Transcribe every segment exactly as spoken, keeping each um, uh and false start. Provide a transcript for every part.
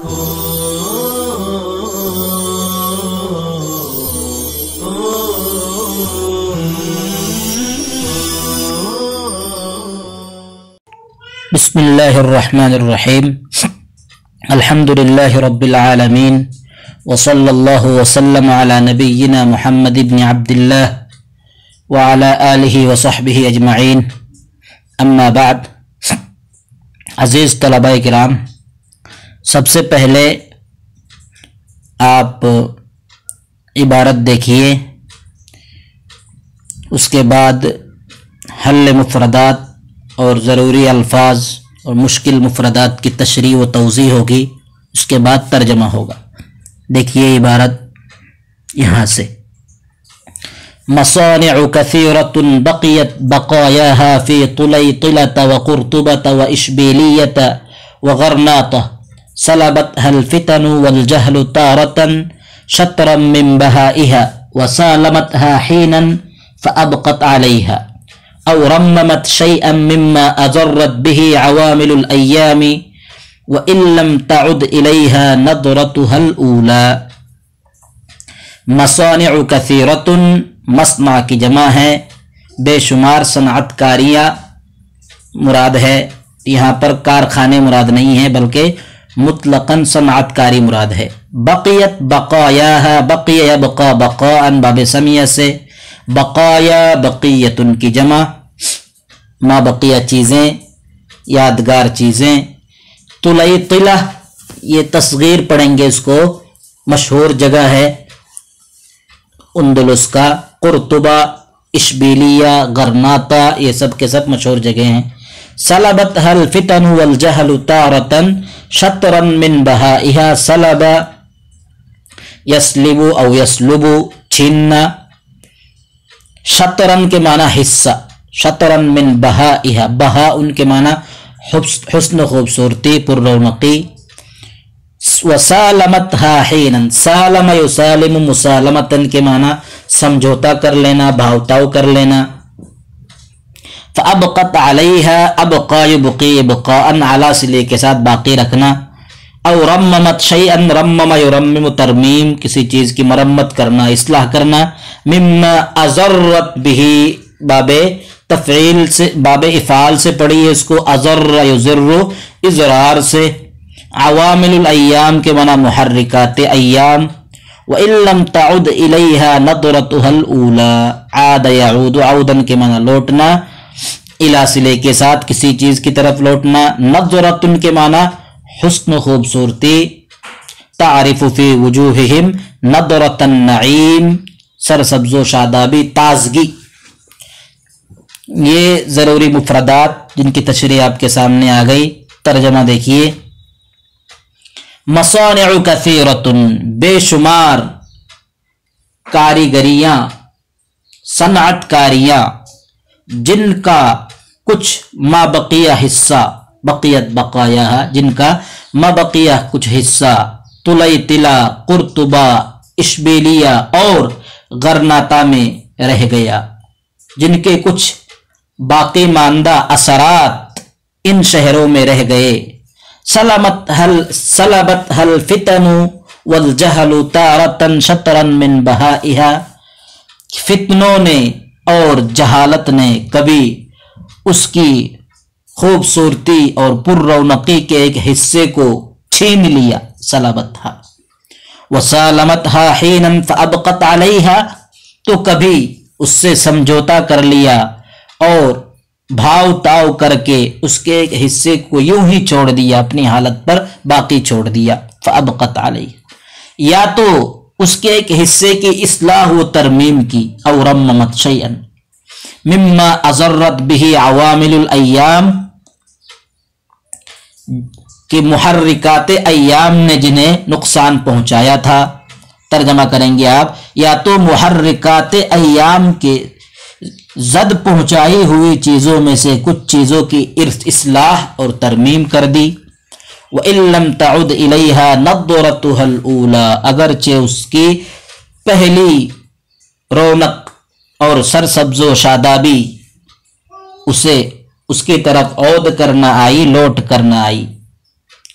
بسم اللہ الرحمن الرحیم الحمد للہ رب العالمین وصلی اللہ وسلم علی نبینا محمد بن عبد اللہ وعلی آلہ وصحبہ اجمعین اما بعد۔ عزیز طلباء کرام، سب سے پہلے آپ عبارت دیکھیے، اس کے بعد حل مفردات اور ضروری الفاظ اور مشکل مفردات کی تشریح و توضیح ہوگی، اس کے بعد ترجمہ ہوگا۔ دیکھیے عبارت یہاں سے، مصانع کثیرۃ بقیت بقایاها فی طلیطلۃ وقرطبۃ واشبیلیۃ وغرناطہ سلبتها الفتن والجہل تارۃ شطرا من بہائها وسالمتها حینا فابقت علیها او رممت شيئا مما اضرت به عوامل الايام وان لم تعد اليها نظرتها الاولى۔ مصانع کثیرۃ، مصنع کی جمع ہے، بے شمار صنعت کاریاں مراد ہے۔ یہاں پر کارخانے مراد نہیں ہیں بلکہ مطلقاً صنعت کاری مراد ہے۔ بقیت بقایاها، بقی یبقى بقاء باب سمیہ سے، بقایا بقیتن کی جمع، ما بقیہ چیزیں، یادگار چیزیں۔ طلیطلہ یہ تصغیر پڑھیں گے اس کو، مشہور جگہ ہے اندلس کا۔ قرطبہ، اشبیلیہ، غرناطہ، یہ سب کے سب مشہور جگہ ہیں۔ سلبتها الفتن والجہل تارۃ شطرا من بہائها، سلب یسلب او یسلب چھیننا، شطرن کے معنی حصہ، شطرن من بہائها، بہا ان کے معنی حسن خوبصورتی، پر رونقی۔ وسالمتها حینا، سالم یسالم مسالمتن کے معنی سمجھوتا کر لینا، بھاؤتاؤ کر لینا۔ فابقت علیہا، ابقا یبقی بقاء، علی صلے کے ساتھ باقی رکھنا۔ او رممت شیئا، رمم یرمم ترمیم، کسی چیز کی مرمت کرنا، اصلاح کرنا۔ مما اضرت به، باب تفعیل سے، باب افعال سے پڑھی ہے اس کو، اضر یضر، اضرار سے۔ عوامل الایام کے معنی محرکات ایام۔ وَإِن لَمْ تَعُدْ إِلَيْهَا نَظْرَتُهَا الْأُولَى، عاد یعود، عودن کے معنی لوٹنا، الی صلے کے ساتھ کسی چیز کی طرف لوٹنا۔ نظرتن کے معنی حسن و خوبصورتی۔ تعرف فی وجوہہم نظرۃ النعیم، سرسبز و شادابی، تازگی۔ یہ ضروری مفردات جن کی تشریح آپ کے سامنے آ گئی۔ ترجمہ دیکھیے، مصانع کثیرۃ، بے شمار کاریگریاں، صنعت کاریاں، جن کا کچھ ما بقیہ حصہ، بقیت بقایا، جن کا ما بقیہ کچھ حصہ، طلیطلہ، قرطبہ، اشبیلیہ اور غرناطہ میں رہ گیا، جن کے کچھ باقی ماندہ اثرات ان شہروں میں رہ گئے۔ سلمت حل سلبت حل فتن والجہل تارۃ شطرا من بہائها، فتنوں نے اور جہالت نے کبھی اس کی خوبصورتی اور پر رونقی کے ایک حصے کو چھین لیا۔ سلبتها وسالمتها حینا فابقت علیها، تو کبھی اس سے سمجھوتا کر لیا اور بھاؤ تاؤ کر کے اس کے ایک حصے کو یوں ہی چھوڑ دیا، اپنی حالت پر باقی چھوڑ دیا۔ فابقت علیہ، یا تو اس کے ایک حصے کی اصلاح و ترمیم کی، او رممت شیئا مما اضرت به عوامل الایام، کہ محرکات ایام نے جنہیں نقصان پہنچایا تھا۔ ترجمہ کریں گے آپ، یا تو محرکات ایام کے زد پہنچائی ہوئی چیزوں میں سے کچھ چیزوں کی اصلاح اور ترمیم کر دی۔ وَإِن لَمْ تَعُدْ إِلَيْهَا نَظْرَتُهَا الْأُولَى، اگرچہ اس کی پہلی رونق اور سرسبز و شادابی اسے اس کی طرف عود کرنا آئی، لوٹ کرنا آئی۔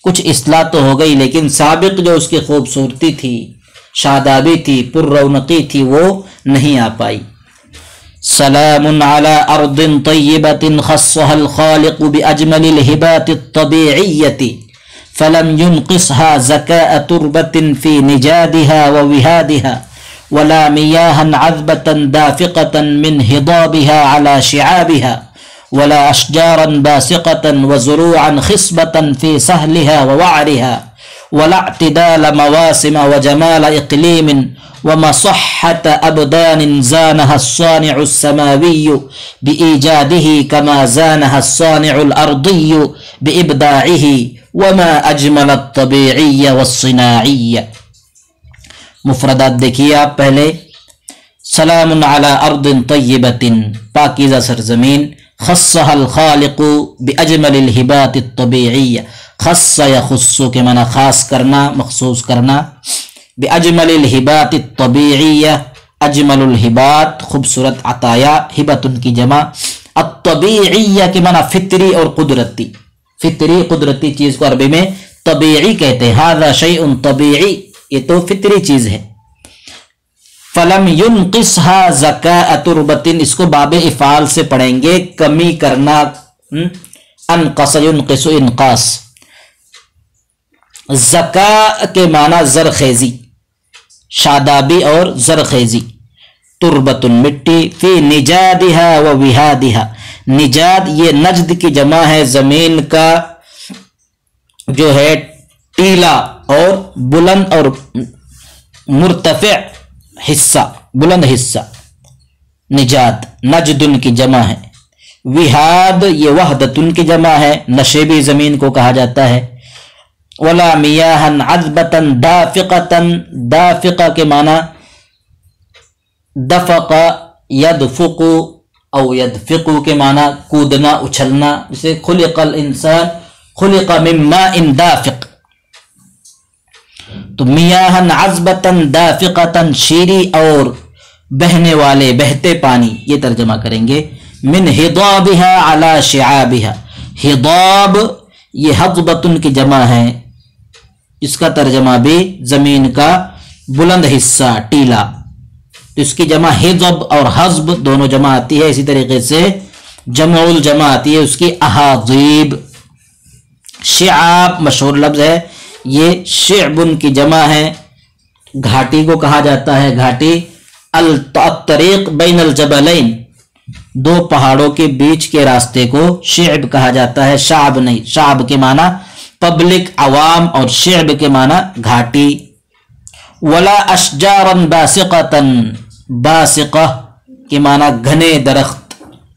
کچھ اصلاح تو ہو گئی، لیکن سابق جو اس کی خوبصورتی تھی، شادابی تھی، پر رونقی تھی، وہ نہیں آ پائی۔ سلام علی ارض طیبۃ خصها الخالق باجمل الہبات الطبیعیۃ فلم ينقصها زكاء تربة في نجادها ووهادها ولا مياها عذبة دافقة من هضابها على شعابها ولا أشجارا باسقة وزروعا خصبة في سهلها ووعرها ولا اعتدال مواسم وجمال إقليم ومصحة أبدان زانها الصانع السماوي بإيجاده كما زانها الصانع الأرضي بإبداعه وما أجمل الطبيعي والصناعي۔ مفردات دیکھیے آپ پہلے، سلام علی ارض طیبۃ، پاکیزہ سرزمین، خصها الخالق باجمل الہبات الطبیعیہ، خص یخص کے معنی خاص کرنا، مخصوص کرنا، باجمل الہبات الطبیعیہ، اجمل الہبات خوبصورت عطایا، ہبۃ کی جمع، الطبیعیہ کے معنی فطری اور قدرتی، فطری قدرتی چیز کو عربی میں طبیعی کہتے ہیں، ھذا شیء طبیعی، یہ تو فطری چیز ہے۔ فلم ينقصها زکاء تربۃ، اس کو باب افعال سے پڑھیں گے، کمی کرنا، انقص ينقص انقاص، زکاء کے معنی زرخیزی، شادابی اور زرخیزی، تربۃ مٹی، فی نجادها و وہادها، نجاد یہ نجد کی جمع ہے، زمین کا جو ہے ٹیلا اور بلند اور مرتفع حصہ، بلند حصہ، نجاد نجدن کی جمع ہے، وہاد یہ وحدتن کی جمع ہے، نشیبی زمین کو کہا جاتا ہے، ولا میاہن عذبتن دافقتن، دافقہ کے معنی دفق یدفق او یدفق کے معنی کودنا اچھلنا، جسے خلق الانسان خلق من ماء دافق، تو میاہن عذبتن دافقتن شیری اور بہنے والے، بہتے پانی، یہ ترجمہ کریں گے، من ہضابها علی شعابها، ہضاب یہ حضبتن کی جمع ہے، اس کا ترجمہ بھی زمین کا بلند حصہ، ٹیلا، تو اس کی جمع حضب اور حزب دونوں جمع آتی ہے، اسی طریقے سے جمع الجمع آتی ہے اس کی احاضیب۔ شعاب مشہور لفظ ہے، یہ شعبن کی جمع ہے، گھاٹی کو کہا جاتا ہے، گھاٹی، الطریق بین الجبلین، دو پہاڑوں کے بیچ کے راستے کو شعب کہا جاتا ہے، شعب نہیں، شعب کے معنی پبلک، عوام، اور شعب کے معنی گھاٹی۔ ولا اشجارا باسقتا، باسقہ کے معنی گھنے درخت،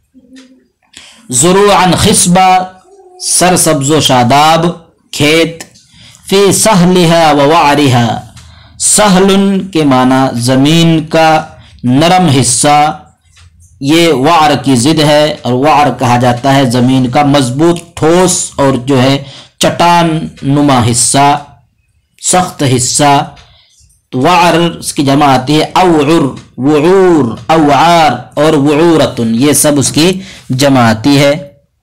زروعا خصبہ سرسبز و شاداب کھیت، فی سہلها و وعرها، سہل کے معنی زمین کا نرم حصہ، یہ وعر کی ضد ہے، اور وعر کہا جاتا ہے زمین کا مضبوط، ٹھوس اور جو ہے چٹان نما حصہ، سخت حصہ، تو وعر اس کی جمع آتی ہے اوعر، وعور، اوعار اور وعورتن، یہ سب اس کی جمع آتی ہے۔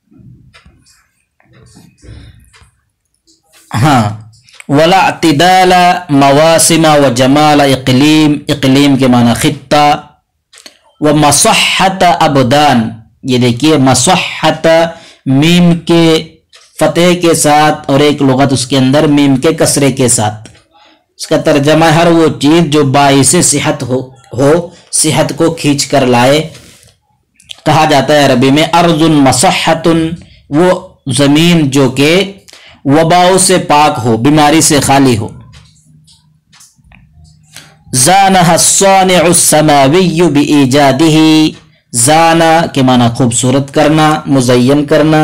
ہاں، ولا اعتدال مواسم و جمال اقلیم، اقلیم کے معنی خطہ، و مصحت ابدان، یہ دیکھیے مصحت میم کے فتح کے ساتھ اور ایک لغت اس کے اندر میم کے کسرے کے ساتھ، اس کا ترجمہ ہر وہ چیز جو باعث صحت ہو ہو صحت کو کھینچ کر لائے، کہا جاتا ہے عربی میں ارض مصحت، وہ زمین جو کہ وباؤ سے پاک ہو، بیماری سے خالی ہو۔ زانها الصانع السماوی بإیجادہ، زانا کے معنی خوبصورت کرنا، مزین کرنا،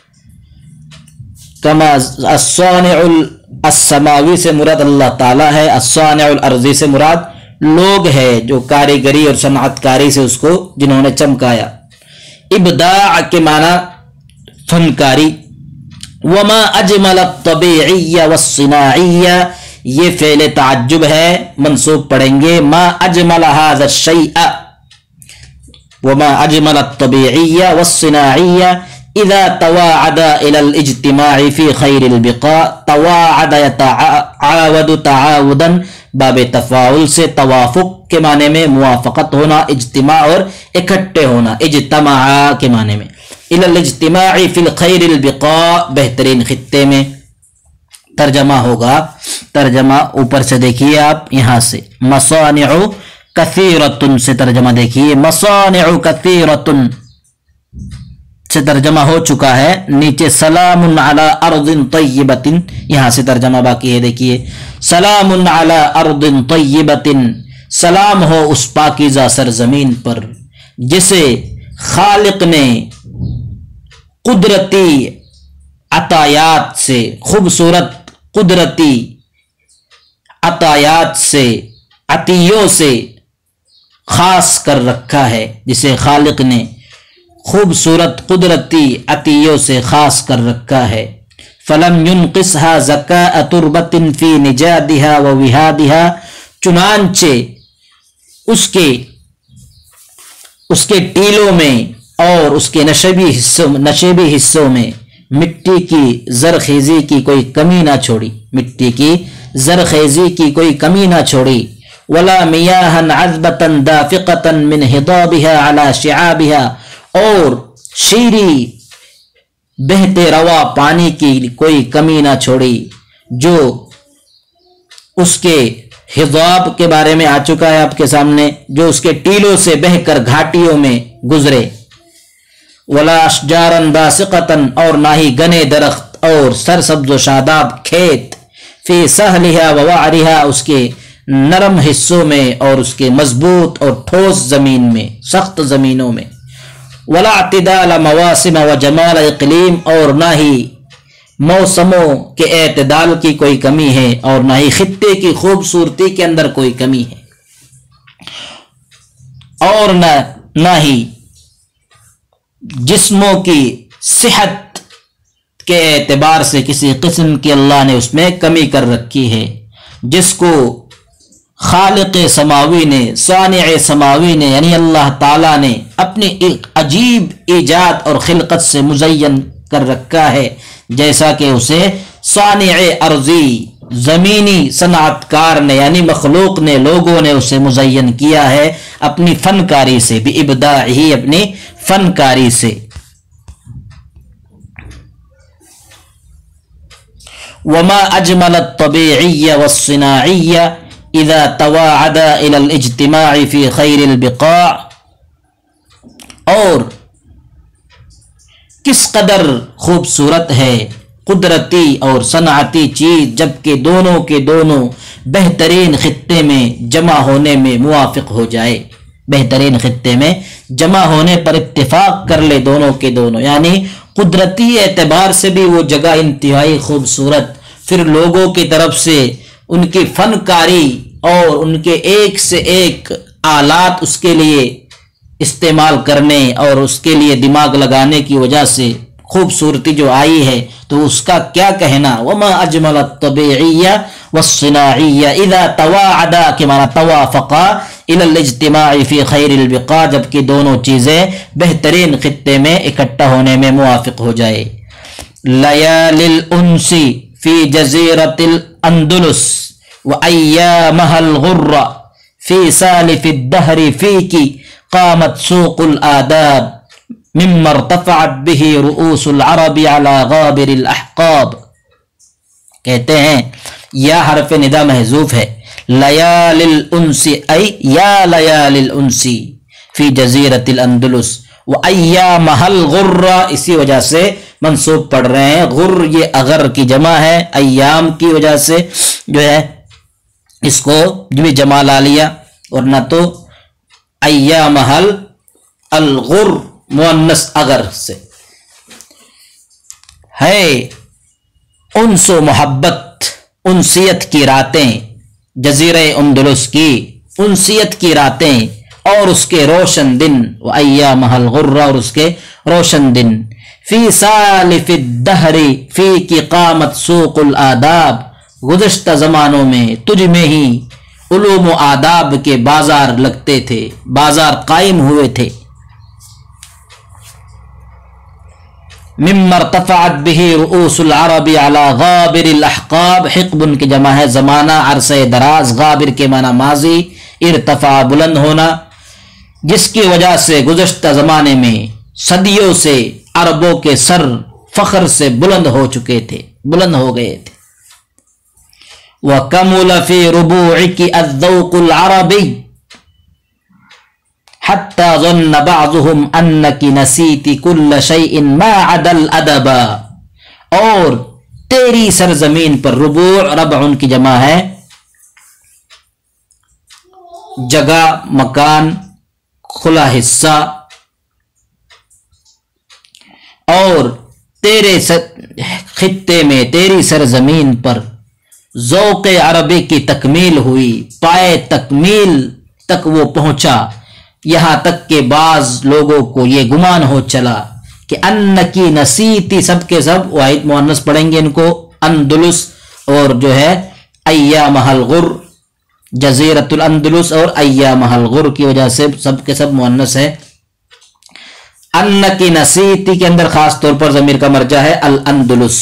کما الصانع السماوی سے مراد اللہ تعالیٰ ہے، الصانع الارضی سے مراد لوگ ہے جو کاریگری اور صنعت کاری سے اس کو جنہوں نے چمکایا۔ ابداع کے معنی فنکاری۔ وما اجمل الطبیعی والصناعی، یہ فعل تعجب ہے، منصوب پڑھیں گے ما اجمل هذا الشیء، وما اجمل الطبیعی والصناعی، اذا تواعد الى الاجتماع فی خیر البقاء، تواعد یتعاود تعاودا باب تفاعل سے توافق کے معنی میں موافقت ہونا، اجتماع اور اکٹھے ہونا، اجتماع کے معنی میں، الى الاجتماع فی الخیر البقاء بہترین خطے میں۔ ترجمہ ہوگا، ترجمہ اوپر سے دیکھیے آپ، یہاں سے مصانع کثیرۃ سے ترجمہ دیکھیے، مصانع کثیرۃ سے ترجمہ ہو چکا ہے، نیچے سلام علی ارض طیبۃ، یہاں سے ترجمہ باقی ہے، دیکھیے سلام علی ارض طیبۃ، سلام ہو اس پاکیزہ سرزمین پر جسے خالق نے قدرتی عطایات سے، خوبصورت قدرتی عطایات سے، عطیوں سے خاص کر رکھا ہے، جسے خالق نے خوبصورت قدرتی عطیوں سے خاص کر رکھا ہے۔ فلم ينقصها زکاء تربة فی نجادها و وہادها، چنانچہ اس کے اس کے ٹیلوں میں اور اس کے نشیبی حصوں نشیبی حصوں میں مٹی کی زرخیزی کی کوئی کمی نہ چھوڑی، مٹی کی زرخیزی کی کوئی کمی نہ چھوڑی۔ ولا میاہا عذبة دافقة من ہضابها على شعابها، اور شیریں بہتے روا پانی کی کوئی کمی نہ چھوڑی جو اس کے ہضاب کے بارے میں آ چکا ہے آپ کے سامنے، جو اس کے ٹیلوں سے بہ کر گھاٹیوں میں گزرے۔ ولا اشجارا باسقتا، اور نہ ہی گنے درخت اور سرسبز و شاداب کھیت، فی سہلها و وعرها، اس کے نرم حصوں میں اور اس کے مضبوط اور ٹھوس زمین میں، سخت زمینوں میں۔ ولا اعتدال مواسم و جمال اقلیم، اور نہ ہی موسموں کے اعتدال کی کوئی کمی ہے اور نہ ہی خطے کی خوبصورتی کے اندر کوئی کمی ہے، اور نہ نہ ہی جسموں کی صحت کے اعتبار سے کسی قسم کی اللہ نے اس میں کمی کر رکھی ہے، جس کو خالق سماوی نے، صانع سماوی نے یعنی اللہ تعالیٰ نے اپنی ایک عجیب ایجاد اور خلقت سے مزین کر رکھا ہے، جیسا کہ اسے صانع ارضی زمینی صنعت کار نے یعنی مخلوق نے، لوگوں نے اسے مزین کیا ہے اپنی فنکاری سے، بِإِبْدَاعِهِ، اپنی فنکاری سے۔ وما اجمل الطبیعی والصناعی اذا تواعد الى الاجتماع فی خیر البقاع، اور کس قدر خوبصورت ہے قدرتی اور صنعتی چیز جبکہ دونوں کے دونوں بہترین خطے میں جمع ہونے میں موافق ہو جائے، بہترین خطے میں جمع ہونے پر اتفاق کر لے دونوں کے دونوں، یعنی قدرتی اعتبار سے بھی وہ جگہ انتہائی خوبصورت، پھر لوگوں کی طرف سے ان کی فنکاری اور ان کے ایک سے ایک آلات اس کے لیے استعمال کرنے اور اس کے لیے دماغ لگانے کی وجہ سے خوبصورتی جو آئی ہے، تو اس کا کیا کہنا۔ وما اجمل الطبیعی والصناعی اذا تواعدا، کے معنی توافقا، الى الاجتماع فی خیر البقاع، جبکہ دونوں چیزیں بہترین خطے میں اکٹھا ہونے میں موافق ہو جائے۔ لیالی الانس فی جزیرۃ الاندلس وایامها الغر فی سالف الدہر فیک قامت سوق الآداب مما ارتفعت به رؤوس العرب على غابر الاحقاب۔ کہتے ہیں یا حرف ندا محذوف ہے، لیال الانس ای یا لیال الانس فی جزیرۃ الاندلس و ایامها الغر، اسی وجہ سے منصوب پڑھ رہے ہیں، غر یہ اغر کی جمع ہے، ایام کی وجہ سے جو ہے اس کو جو بھی جمع لا لیا، ورنہ تو ایامها الغر مؤنث اگر سے ہے۔ انس و محبت، انسیت کی راتیں، جزیرہ اندلس کی انسیت کی راتیں اور اس کے روشن دن، و ایامها الغر، اور اس کے روشن دن، فی سالف الدہر، فی کی قامت سوق الآداب، گزشتہ زمانوں میں تجھ میں ہی علوم و آداب کے بازار لگتے تھے، بازار قائم ہوئے تھے۔ مما ارتفعت به رؤوس العرب على غابر الاحقاب، حقب کی جمع ہے زمانہ عرصہ دراز، غابر کے معنی ماضی، ارتفع بلند ہونا، جس کی وجہ سے گزشتہ زمانے میں صدیوں سے عربوں کے سر فخر سے بلند ہو چکے تھے، بلند ہو گئے تھے۔ وَكَمُلَ فِي رُبُوعِكِ الذَّوْقُ الْعَرَبِيُّ حَتَّى ظَنَّ بَعْضُهُمْ أَنَّكِ نَسِيتِ كُلَّ شَيْءٍ مَا عَدَا الْأَدَبَ، اور تیری سرزمین پر، ربوع ربع ان کی جمع ہے جگہ، مکان، کھلا حصہ، اور تیرے خطے میں، تیری سرزمین پر ذوق عربی کی تکمیل ہوئی، پائے تکمیل تک وہ پہنچا، یہاں تک کہ بعض لوگوں کو یہ گمان ہو چلا کہ انکی نسیتی، سب کے سب واحد مؤنث پڑھیں گے ان کو، اندلس اور جو ہے ایامہ الغر، جزیرۃ الاندلس اور ایامہ الغر کی وجہ سے سب کے سب مؤنث ہے۔ انکی نسیتی کے اندر خاص طور پر ضمیر کا مرجع ہے الاندلس،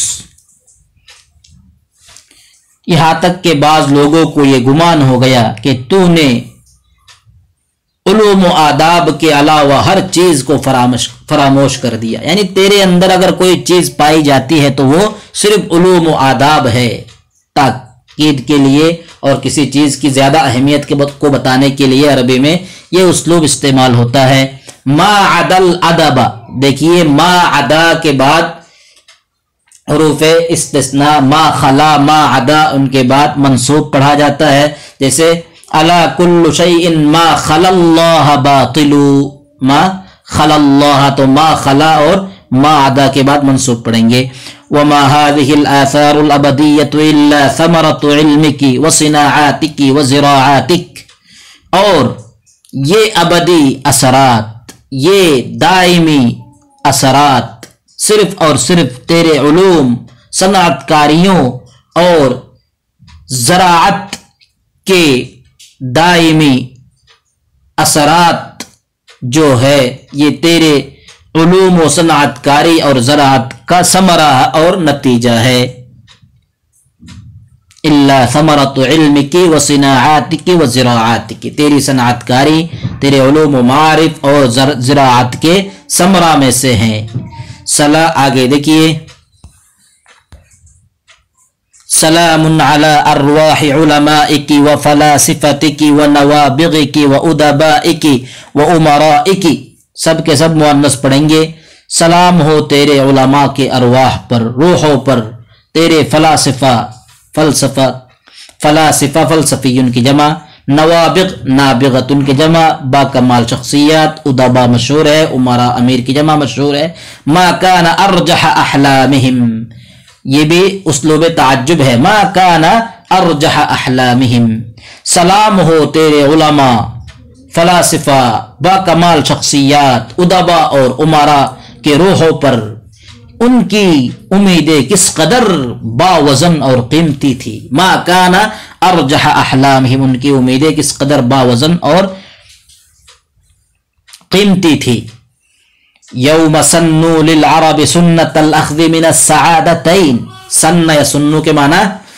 یہاں تک کہ بعض لوگوں کو یہ گمان ہو گیا کہ تو نے علوم و آداب کے علاوہ ہر چیز کو فراموش فراموش کر دیا، یعنی تیرے اندر اگر کوئی چیز پائی جاتی ہے تو وہ صرف علوم و آداب ہے، تاکید کے لیے اور کسی چیز کی زیادہ اہمیت کو بتانے کے لیے عربی میں یہ اسلوب استعمال ہوتا ہے۔ ما عدا الادب، دیکھیے ما عدا کے بعد حروف استثناء، ما خلا، ما عدا، ان کے بعد منصوب پڑھا جاتا ہے، جیسے الا کل شیء ما خلا اللہ باطل، ما خلا اللہ، تو ما خلا اور ما عدا کے بعد منصوب پڑھیں گے۔ وما هذه الآثار الأبدية إلا ثمرة علمك وصناعاتك وزراعاتك، اور یہ ابدی اثرات، یہ دائمی اثرات صرف اور صرف تیرے علوم، صنعت کاریوں اور زراعت کے دائمی اثرات جو ہے، یہ تیرے علوم و صنعت کاری اور زراعت کا ثمرہ اور نتیجہ ہے۔ الا ثمرۃ علمک وصناعاتک وزراعاتک، تیری صنعت کاری، تیرے علوم و معارف اور زراعت کے ثمرہ میں سے ہیں۔ سلا آگے دیکھیے، سلام علی ارواح علمائک وفلاسفتک ونوابغک وادبائک وامرائک، سب کے سب مؤنث پڑھیں گے۔ سلام ہو تیرے علماء کے ارواح پر، روحوں پر، تیرے فلاسفہ، فلسفہ فلاسفہ فلسفیون کی جمع، نوابغ نابغتن کی جمع، با کمال شخصیات، ادبا مشہور ہے، امراء امیر کی جمع مشہور ہے۔ ما کان ارجح احلامہم، یہ بھی اسلوب تعجب ہے، ما کان ارجح احلامہم، سلام ہو تیرے علماء، فلاسفہ، با کمال شخصیات، ادبا اور امراء کے روحوں پر، ان کی امیدیں کس قدر باوزن اور قیمتی تھی۔ ما کان ارجح احلامہم، ان کی امیدیں کس قدر باوزن اور قیمتی تھی۔ یوم سنو للعرب سنت الاخذ من السعادتین، سن یا سنو کے معنی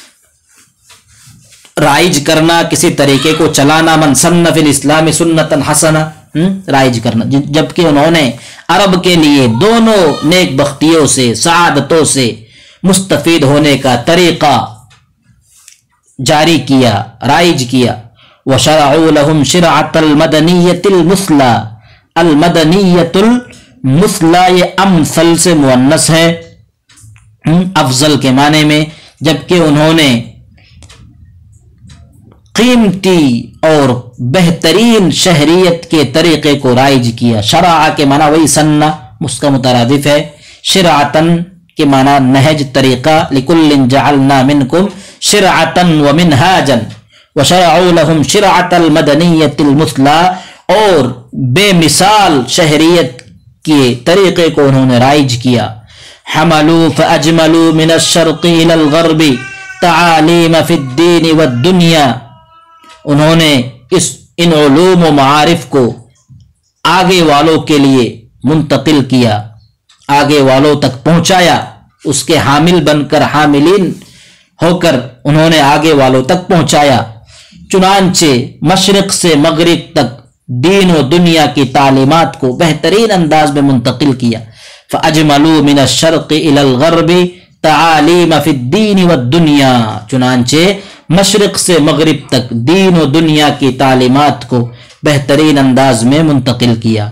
رائج کرنا، کسی طریقے کو چلانا، من سن فی الاسلام سنتا حسنہ، رائج کرنا، جبکہ انہوں نے عرب کے لیے دونوں نیک بختیوں سے، سعادتوں سے مستفید ہونے کا طریقہ جاری کیا، رائج کیا۔ وشرعوا لهم شرعۃ المدنیۃ المثلی، المدنیۃ المثلی یہ امثل سے مؤنث ہے، افضل کے معنی میں، جبکہ انہوں نے قیمتی اور بہترین شہریت کے طریقے کو رائج کیا۔ شرع کے معنی وہی سنہ، اس کا مترادف ہے، شرعتن کے معنی نہج، طریقہ، لکل جعلنا منکم شرعتا ومنہاجا وشرعوا لهم شرعۃ المدنیۃ المثلی، اور بے مثال شہریت کے طریقے کو انہوں نے رائج کیا۔ حملوا فاجملوا من الشرق الى الغرب تعالیم فی الدین والدنیا، انہوں نے اس ان علوم و معارف کو آگے والوں کے لیے منتقل کیا، آگے والوں تک پہنچایا، اس کے حامل بن کر، حاملین ہو کر انہوں نے آگے والوں تک پہنچایا۔ چنانچہ مشرق سے مغرب تک دین و دنیا کی تعلیمات کو بہترین انداز میں منتقل کیا۔ فَأَجْمَلُوا مِنَ الشَّرْقِ إِلَى الْغَرْبِ تَعَالِيمَ فِي الدِّينِ وَالدُّنْيَا، چنانچہ مشرق سے مغرب تک دین و دنیا کی تعلیمات کو بہترین انداز میں منتقل کیا۔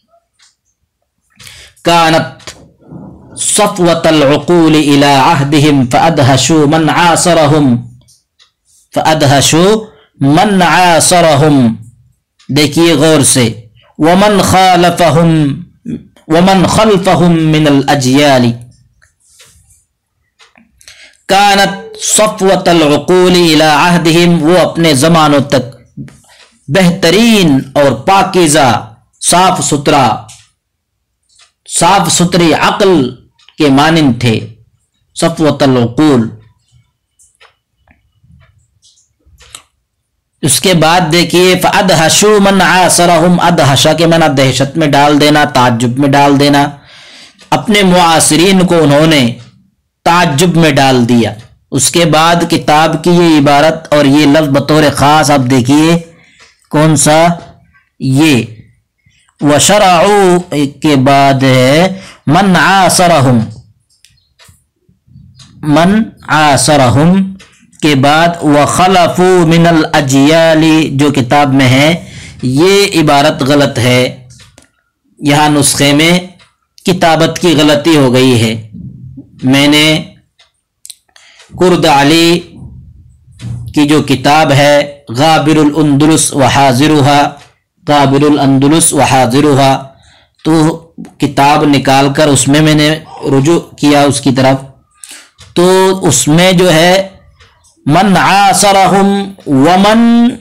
كانت صفوة العقول إلى عهدهم فأدهشوا من عاصرهم فأدهشوا من عاصرهم، دیکھیے غور سے، ومن خالفهم ومن خلفهم من الأجيال، كانت صفوة العقول إلى عهدهم، وہ اپنے زمانوں تک بہترین اور پاکیزہ، صاف ستھرا صاف ستھری عقل کے مانند تھے۔ صفوۃ العقول۔ اس کے بعد دیکھیے فَأَدْهَشُوا مَنْ عَاصَرَهُمْ، ادہشا کے معنی دہشت میں ڈال دینا، تعجب میں ڈال دینا، اپنے معاصرین کو انہوں نے تعجب میں ڈال دیا۔ اس کے بعد کتاب کی یہ عبارت اور یہ لفظ بطور خاص آپ دیکھیے کون سا، یہ وَشَرَعُوا کے بعد ہے من عاصرہم، من عاصرہم کے بعد وَخَلَفُوا مِنَ الْأَجْيَالِ، جو کتاب میں ہے یہ عبارت غلط ہے، یہاں نسخے میں کتابت کی غلطی ہو گئی ہے۔ میں نے کرد علی کی جو کتاب ہے غابر الاندلس وحاضرها، غابر الاندلس وحاضرها، تو کتاب نکال کر اس میں میں نے رجوع کیا اس کی طرف، تو اس میں جو ہے من عاصرہم ومن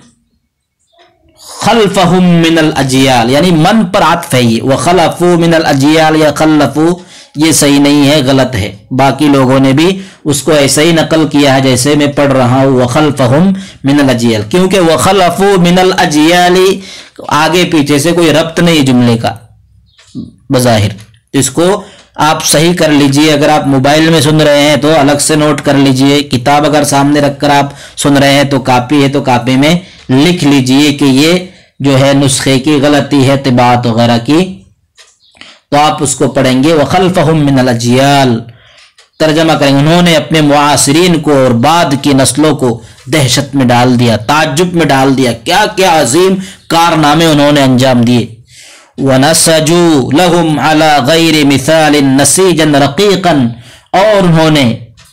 خلفہم من الاجیال، یعنی من پر عطف ہے یہ، وخلفوا من الاجیال یا خلفوا، یہ صحیح نہیں ہے، غلط ہے۔ باقی لوگوں نے بھی اس کو ایسے ہی نقل کیا ہے جیسے میں پڑھ رہا ہوں، وخلفہم من الاجیال، کیونکہ وخلفوا من الاجیال آگے پیچھے سے کوئی ربط نہیں جملے کا بظاہر، اس کو آپ صحیح کر لیجئے۔ اگر آپ موبائل میں سن رہے ہیں تو الگ سے نوٹ کر لیجئے، کتاب اگر سامنے رکھ کر آپ سن رہے ہیں تو کاپی ہے تو کاپی میں لکھ لیجئے کہ یہ جو ہے نسخے کی غلطی ہے، طباعت وغیرہ کی، تو آپ اس کو پڑھیں گے وَخَلْفَهُمْ مِنَ الْأَجْيَالِ، ترجمہ کریں گے انہوں نے اپنے معاصرین کو اور بعد کی نسلوں کو دہشت میں ڈال دیا، تعجب میں ڈال دیا، کیا کیا عظیم کارنامے انہوں نے انجام دیے۔ وَنَسَجُوا لَهُمْ عَلَى غَيْرِ مِثَالٍ نَسِيجًا رَقِيقًا، اور انہوں نے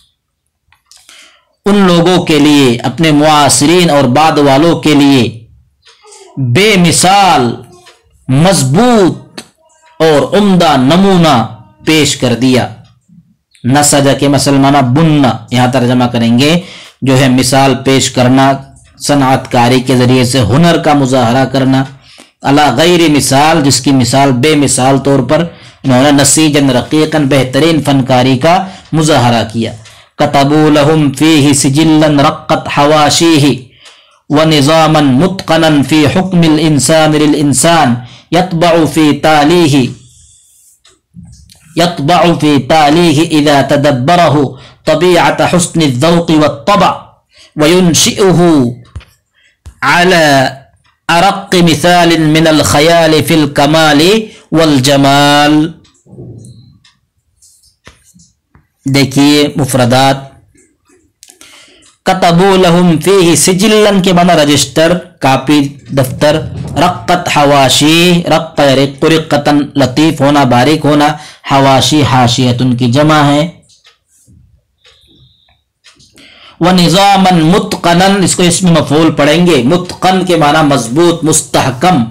ان لوگوں کے لیے، اپنے معاصرین اور بعد والوں کے لیے بے مثال، مضبوط اور عمدہ نمونہ پیش کر دیا۔ نسجہ کے مسلمانہ بننا، یہاں ترجمہ کریں گے جو ہے مثال پیش کرنا، صنعت کاری کے ذریعے سے ہنر کا مظاہرہ کرنا، علی غیر مثال، جس کی مثال بے مثال طور پر انہوں نے نسیجاً رقیقاً، بہترین فنکاری کا مظاہرہ کیا۔ کتبوا لہم فیہ سجلا رقت حواشیہ ونظاما متقنا فی حکم الانسان للانسان یطبع فی تالیہ یطبع فی تالیہ اذا تدبرہ طبیعت حسن الذوق والطبع وینشئہ علی ارق مثال من الخیال فی الکمال والجمال۔ دیکھیے مفردات، کتبوا لہم فیہ سجلن کے معنی رجسٹر، کاپی، دفتر، رقت حواشی، رق رق رقتن لطیف ہونا، باریک ہونا، حواشی حاشیت ان کی جمع ہے، ونظاما متقنا، اس کو اس میں مفعول پڑھیں گے، متقن کے معنی مضبوط، مستحکم،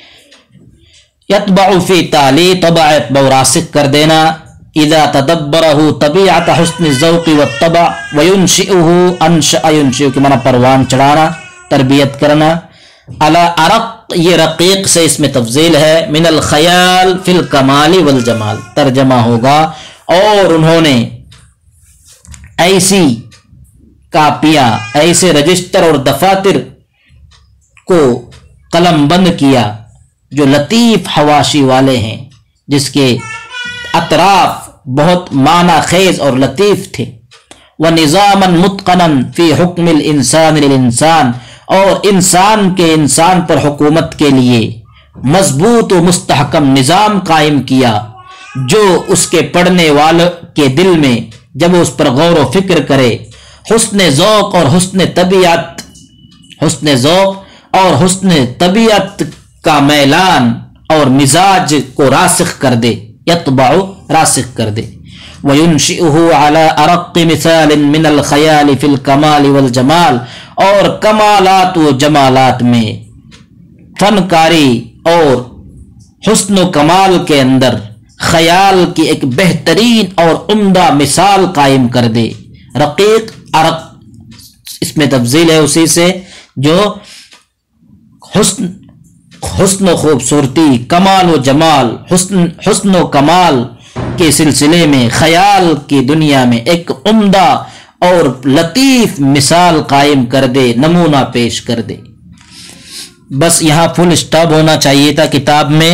یتبع فی تالی، طبع راسخ کر دینا، اذا تدبرہ طبیعت حسن الذوق والطبع، وینشئہ انشأ، ینشئ کے معنی پروان چڑھانا، تربیت کرنا، علی ارق، یہ رقیق سے اس میں تفضیل ہے، من الخیال فی الکمال والجمال، ترجمہ ہوگا اور انہوں نے ایسی کاپیاں، ایسے رجسٹر اور دفاتر کو قلم بند کیا جو لطیف حواشی والے ہیں، جس کے اطراف بہت معنی خیز اور لطیف تھے، وَنِظَامًا مُتْقَنًا فِي حُکْمِ الْإِنسَانِ لِلْإِنسان، اور انسان کے انسان پر حکومت کے لیے مضبوط و مستحکم نظام قائم کیا، جو اس کے پڑھنے والوں کے دل میں جب اس پر غور و فکر کرے حسن ذوق اور حسن طبیعت حسن ذوق اور حسن طبیعت کا میلان اور مزاج کو راسخ کر دے، یطبع راسخ کر دے، وَيُنشِئُهُ عَلَى أَرَقِّ مِثَالٍ مِّنَ الْخَيَالِ فِي الْكَمَالِ وَالْجَمَالِ، اور کمالات و جمالات میں فنکاری اور حسن و کمال کے اندر خیال کی ایک بہترین اور عمدہ مثال قائم کر دے۔ رقیق عرق اس میں تفضیل ہے اسی سے جو حسن حسن و خوبصورتی، کمال و جمال، حسن حسن و کمال کے سلسلے میں خیال کی دنیا میں ایک عمدہ اور لطیف مثال قائم کر دے، نمونہ پیش کر دے۔ بس یہاں فل اسٹاپ ہونا چاہیے تھا کتاب میں،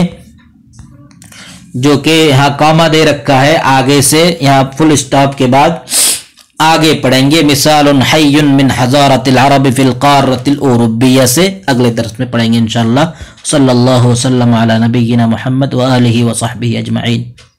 جو کہ یہاں کاما دے رکھا ہے، آگے سے یہاں فل اسٹاپ کے بعد آگے پڑھیں گے مثال حی من حضارت العرب فی القارۃ الاوروبیہ سے، اگلے درس میں پڑھیں گے انشاءاللہ۔ صلی اللہ وسلم علی نبینا محمد وآلہ وصحبہ اجمعین۔